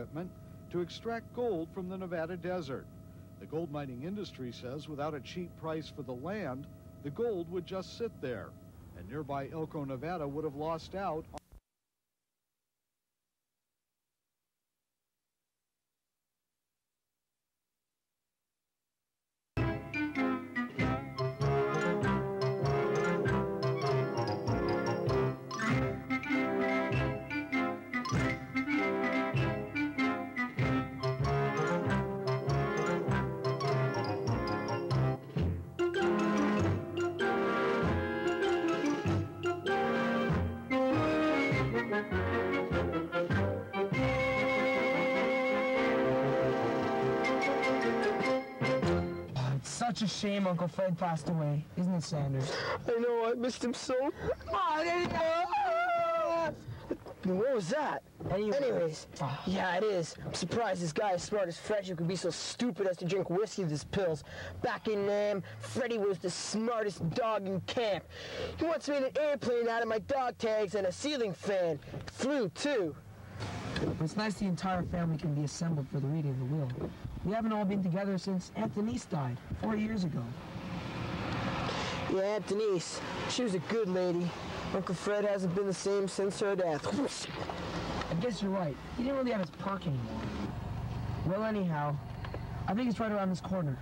equipment to extract gold from the Nevada desert. The gold mining industry says without a cheap price for the land, the gold would just sit there, and nearby Elko, Nevada would have lost out on Such a shame Uncle Fred passed away, isn't it, Sanders? I know, I missed him so. What was that? Anyways, yeah, it is. I'm surprised this guy as smart as Frederick could be so stupid as to drink whiskey with his pills. Back in Nam, Freddie was the smartest dog in camp. He once made an airplane out of my dog tags and a ceiling fan. Flew, too. It's nice the entire family can be assembled for the reading of the will. We haven't all been together since Aunt Denise died 4 years ago. Yeah, Aunt Denise. She was a good lady. Uncle Fred hasn't been the same since her death. I guess you're right. He didn't really have his perk anymore. Well, anyhow, I think it's right around this corner.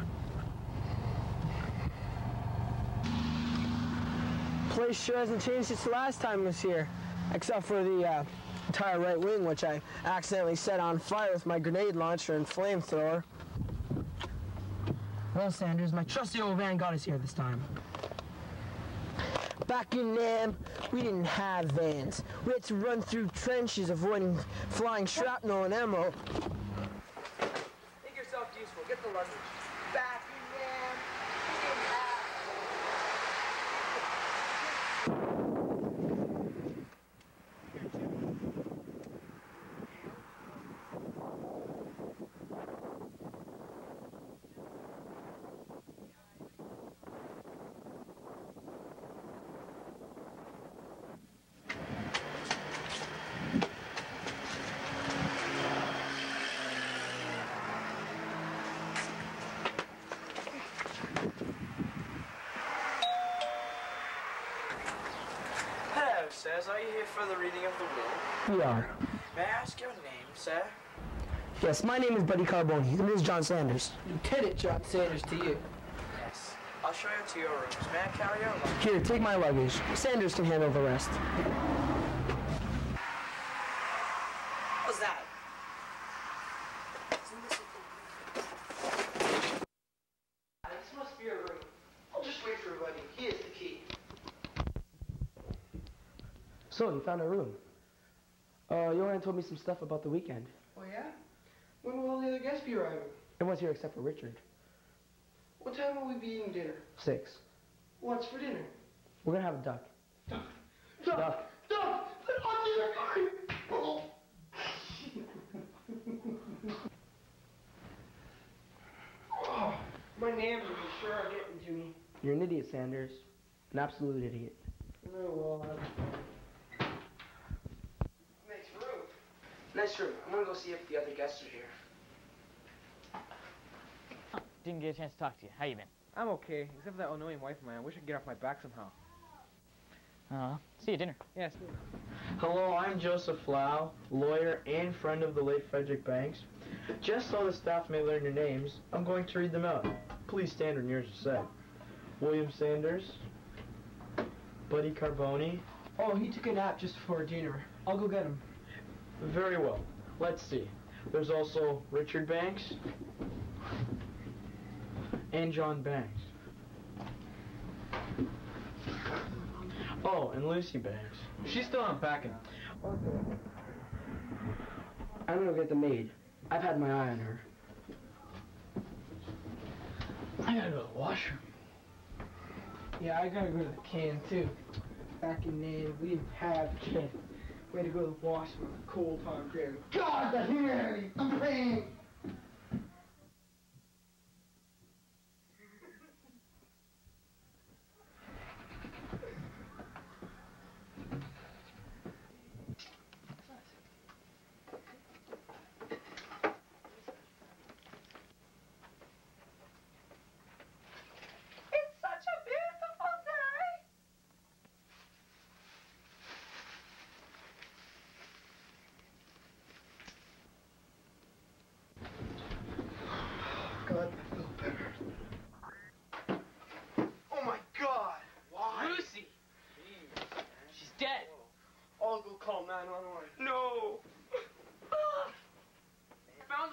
Place sure hasn't changed since the last time I was here, except for the entire right wing, which I accidentally set on fire with my grenade launcher and flamethrower. Well, Sanders, my trusty old van got us here this time. Back in Nam, we didn't have vans. We had to run through trenches avoiding flying shrapnel and ammo. Make yourself useful. Get the luggage. Back in Nam, we didn't have... Says, are you here for the reading of the will? We are. May I ask your name, sir? Yes, my name is Buddy Carboni, and this is John Sanders. Lieutenant John Sanders to you. Yes. I'll show you to your rooms. May I carry your luggage? Here, take my luggage. Sanders can handle the rest. What's that? This must be a room. I'll just wait for Buddy. He is the key. So, you found a room. Johan told me some stuff about the weekend. Oh, yeah? When will all the other guests be arriving? Everyone's here except for Richard. What time will we be eating dinner? 6. What's for dinner? We're gonna have a duck. Duck! Duck! Duck! Oh, my names will be sure are getting to me. You're an idiot, Sanders. An absolute idiot. No, well, nice room. Nice room. I'm gonna go see if the other guests are here. Didn't get a chance to talk to you. How you been? I'm okay, except for that annoying wife of mine. I wish I could get off my back somehow. See you at dinner. Yes. Hello, I'm Joseph Flau, lawyer and friend of the late Frederick Banks. Just so the staff may learn your names, I'm going to read them out. Please stand when yours are said. William Sanders, Buddy Carboni. Oh, he took a nap just before dinner. I'll go get him. Very well. Let's see. There's also Richard Banks and John Banks. Oh, and Lucy Banks. She's still unpacking. Okay. I'm gonna get the maid. I've had my eye on her. I gotta go to the washroom. Yeah, I gotta go to the can, too. Back in Maine, we didn't have can. We had to go to the washroom on a cold, hot day. God, the humanity! I'm praying!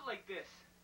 like this.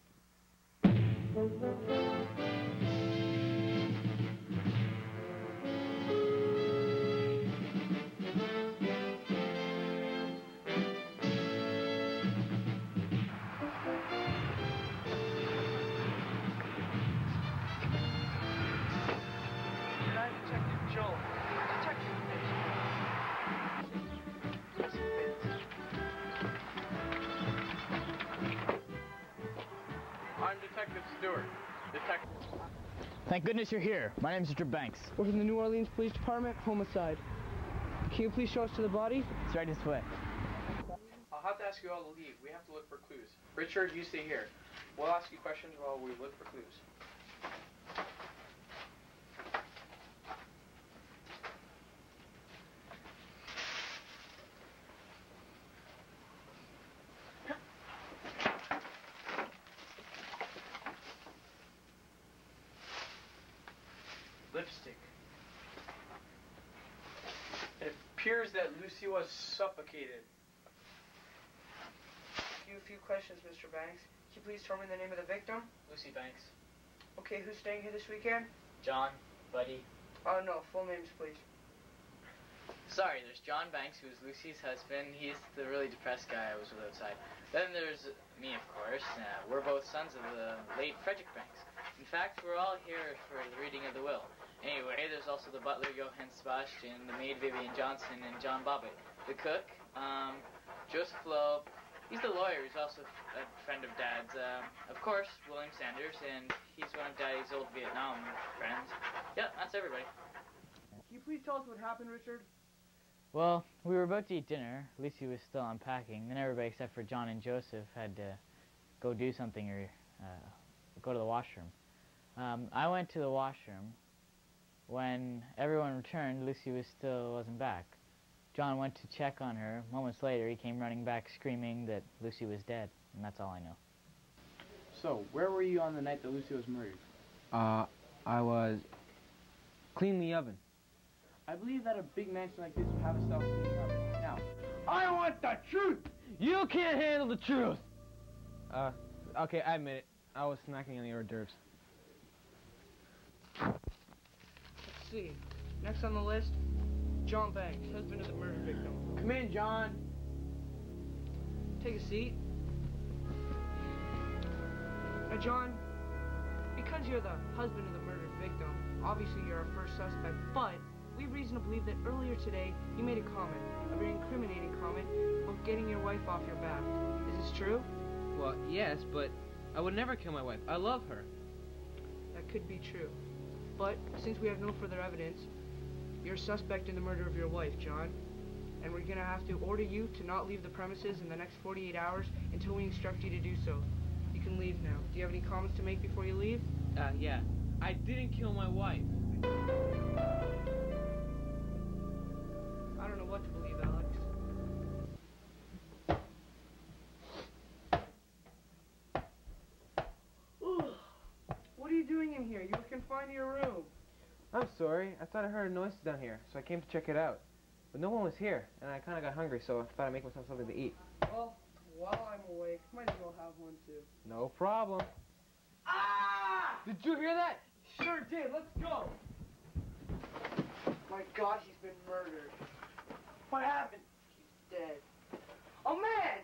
I'm Detective Stewart. Detective. Thank goodness you're here. My name's Mr. Banks. We're from the New Orleans Police Department, homicide. Can you please show us to the body? It's right this way. I'll have to ask you all to leave. We have to look for clues. Richard, you stay here. We'll ask you questions while we look for clues. Lipstick. It appears that Lucy was suffocated. A few questions, Mr. Banks. Can you please tell me the name of the victim? Lucy Banks. Okay, who's staying here this weekend? John, Buddy. Oh, no, full names, please. Sorry, there's John Banks, who's Lucy's husband. He's the really depressed guy I was with outside. Then there's me, of course. We're both sons of the late Frederick Banks. In fact, we're all here for the reading of the will. Anyway, there's also the butler, Johann Sebastian, the maid, Vivian Johnson, and John Bobbitt. The cook, Joseph Loeb. He's the lawyer who's also a friend of Dad's. Of course, William Sanders, and he's one of Daddy's old Vietnam friends. Yeah, that's everybody. Can you please tell us what happened, Richard? Well, we were about to eat dinner. Lucy was still unpacking. Then everybody except for John and Joseph had to go do something or go to the washroom. I went to the washroom. When everyone returned, Lucy wasn't back. John went to check on her. Moments later, he came running back screaming that Lucy was dead, and that's all I know. So, where were you on the night that Lucy was murdered? I was cleaning the oven. I believe that a big mansion like this would have a self-cleaning oven. Now, I want the truth! You can't handle the truth! Okay, I admit it. I was snacking on the hors d'oeuvres. Let's see. Next on the list, John Banks, husband of the murder victim. Come in, John. Take a seat. Now, John, because you're the husband of the murdered victim, obviously you're our first suspect, but we have reason to believe that earlier today you made a comment, a very incriminating comment, about getting your wife off your back. Is this true? Well, yes, but I would never kill my wife. I love her. That could be true. But since we have no further evidence, you're a suspect in the murder of your wife, John. And we're gonna have to order you to not leave the premises in the next 48 hours until we instruct you to do so. You can leave now. Do you have any comments to make before you leave? Yeah. I didn't kill my wife. I don't know what to believe, Alex. What are you doing in here? You were confined to your room. I'm sorry. I thought I heard a noise down here, so I came to check it out. But no one was here, and I kind of got hungry, so I thought I'd make myself something to eat. Well, while I'm awake, might as well have one too. No problem. Ah! Did you hear that? Sure did. Let's go. My God, he's been murdered. What happened? He's dead. Oh, man!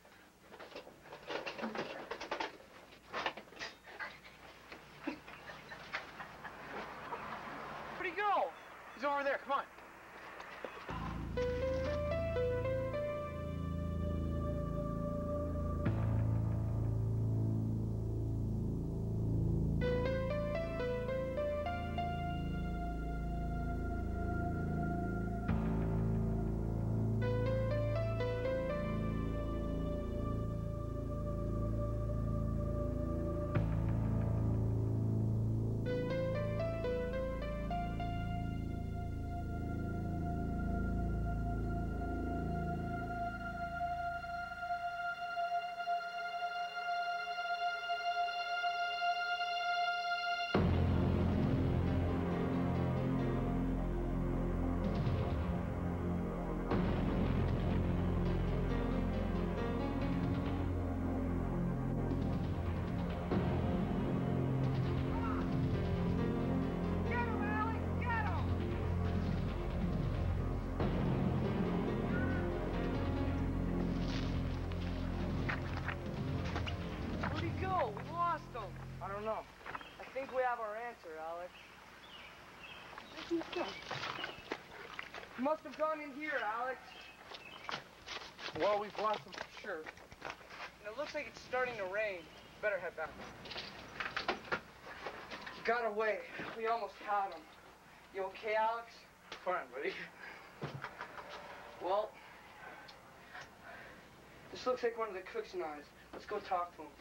Where'd he go? He's over there. Come on. don't know. I think we have our answer, Alex. You must have gone in here, Alex. Well, we've lost him for sure. And it looks like it's starting to rain. Better head back. He got away. We almost had him. You okay, Alex? Fine, buddy. Well, this looks like one of the cook's knives. Let's go talk to him.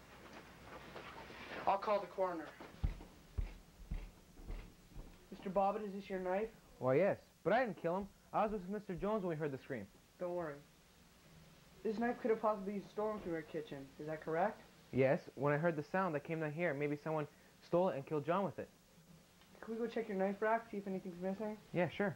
I'll call the coroner. Mr. Bobbitt, is this your knife? Why, yes. But I didn't kill him. I was with Mr. Jones when we heard the scream. Don't worry. This knife could have possibly been stolen from your kitchen. Is that correct? Yes. When I heard the sound, I came down here. Maybe someone stole it and killed John with it. Can we go check your knife rack, see if anything's missing? Yeah, sure.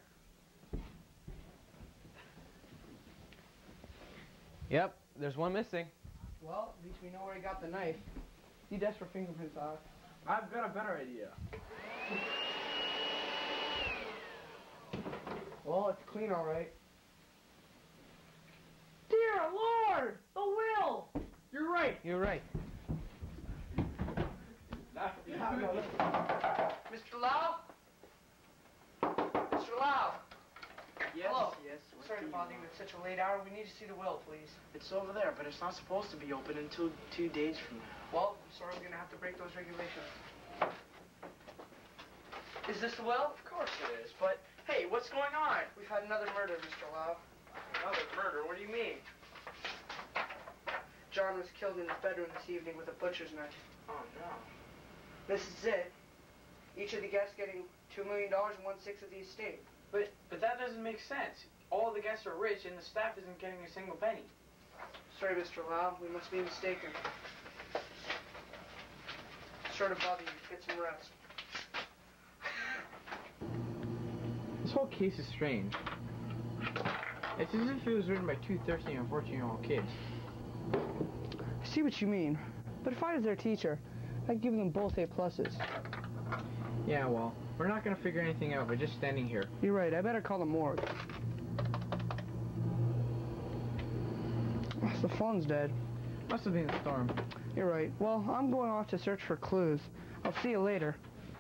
Yep, there's one missing. Well, at least we know where he got the knife. Need test for fingerprints off. I've got a better idea. Well, it's clean, all right. Dear Lord, the will! You're right. You're right. Mr. Lau? Mr. Lau? Yes, Hello. yes. Sorry to bother you at such a late hour. We need to see the will, please. It's over there, but it's not supposed to be open until 2 days from now. Well, I'm sorry, we're gonna have to break those regulations. Is this the will? Of course it is, but hey, what's going on? We've had another murder, Mr. Lau. Another murder? What do you mean? John was killed in his bedroom this evening with a butcher's knife. Oh, no. This is it. Each of the guests getting $2 million and 1/6 of the estate. But that doesn't make sense. All the guests are rich and the staff isn't getting a single penny. Sorry, Mr. Lau. We must be mistaken. Sorry to bother you. Get some rest. This whole case is strange. It's as if it was written by two thirsty and 14-year-old kids. I see what you mean. But if I was their teacher, I'd give them both A+. Yeah, well, we're not going to figure anything out by just standing here. You're right. I better call the morgue. The phone's dead. Must have been a storm. You're right. Well, I'm going off to search for clues. I'll see you later.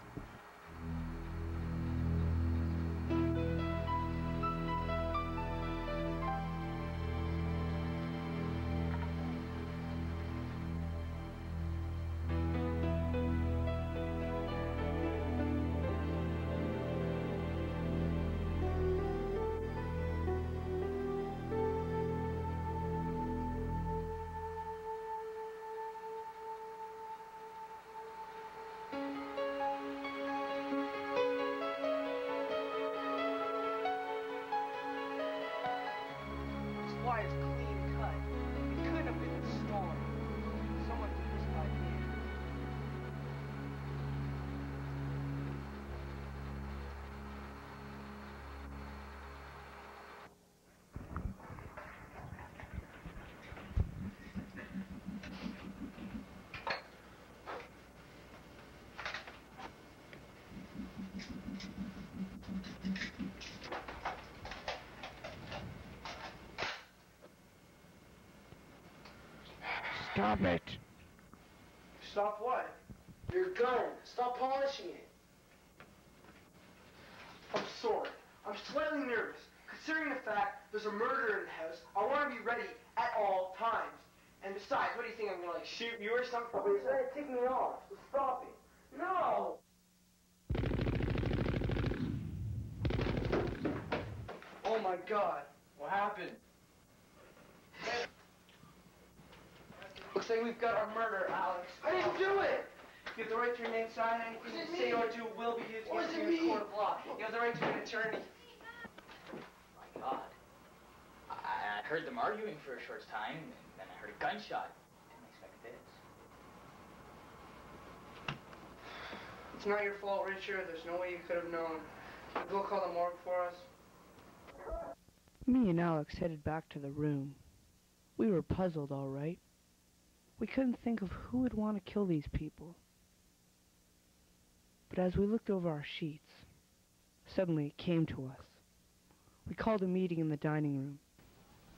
Wire's clean cut. It couldn't have been stolen. Someone did this by hand. Stop it. Stop what? Your gun. Stop polishing it. I'm sorry. I'm slightly nervous. Considering the fact there's a murder in the house, I want to be ready at all times. And besides, what do you think I'm gonna like shoot you or something? But it's gonna take me off. So stop it. No. Oh my God. What happened? Looks like we've got our murder, Alex. I didn't do it! You have the right to remain silent. Anything you say or do will be used against you in a court of law. You have the right to an attorney. My God. I heard them arguing for a short time, and then I heard a gunshot. Didn't expect this. It's not your fault, Richard. There's no way you could have known. Go call the morgue for us. Me and Alex headed back to the room. We were puzzled, all right. We couldn't think of who would want to kill these people. But as we looked over our sheets, suddenly it came to us. We called a meeting in the dining room.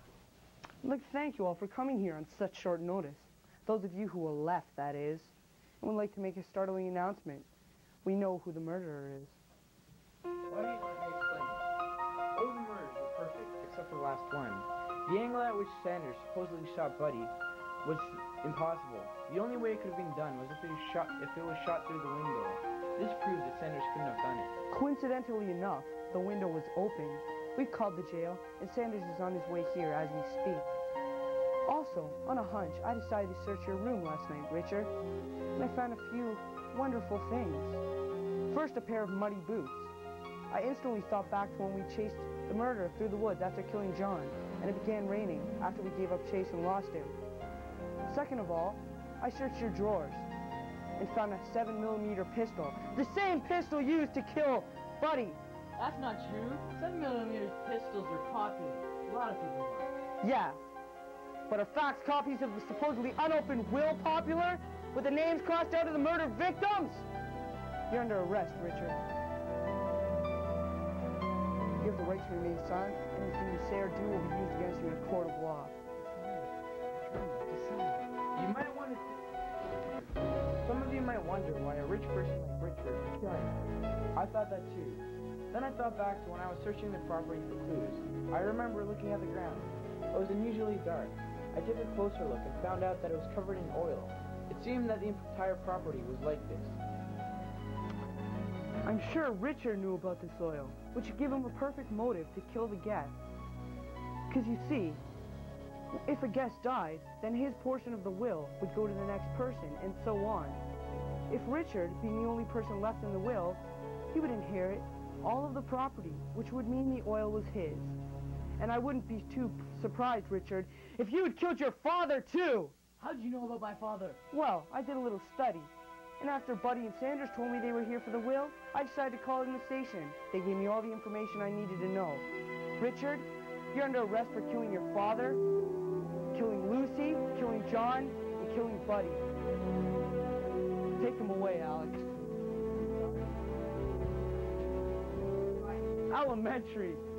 I'd like to thank you all for coming here on such short notice. Those of you who were left, that is. and would like to make a startling announcement. We know who the murderer is. Why don't you let me explain? All the murders were perfect, except for the last one. The angle at which Sanders supposedly shot Buddy was impossible. The only way it could have been done was if it was shot through the window. This proves that Sanders couldn't have done it. Coincidentally enough, the window was open. We've called the jail, and Sanders is on his way here as we speak. Also, on a hunch, I decided to search your room last night, Richard, and I found a few wonderful things. First, a pair of muddy boots. I instantly thought back to when we chased the murderer through the woods after killing John, and it began raining after we gave up chase and lost him. Second of all, I searched your drawers and found a 7mm pistol, the same pistol used to kill Buddy. That's not true. 7mm pistols were popular. A lot of people bought. Yeah, but are fax copies of the supposedly unopened will popular, with the names crossed out of the murder victims? You're under arrest, Richard. You have the right to remain silent. Anything you say or do will be used against you in a court of law. You might want to... Some of you might wonder why a rich person like Richard would kill him. I thought that too. Then I thought back to when I was searching the property for clues. I remember looking at the ground. It was unusually dark. I took a closer look and found out that it was covered in oil. It seemed that the entire property was like this. I'm sure Richard knew about this oil, which would give him a perfect motive to kill the guest. Because you see, if a guest died, then his portion of the will would go to the next person, and so on. If Richard, being the only person left in the will, he would inherit all of the property, which would mean the oil was his. And I wouldn't be too surprised, Richard, if you had killed your father, too! How'd you know about my father? Well, I did a little study. And after Buddy and Sanders told me they were here for the will, I decided to call in the station. They gave me all the information I needed to know. Richard, you're under arrest for killing your father, killing Lucy, killing John, and killing Buddy. Take them away, Alex. Elementary.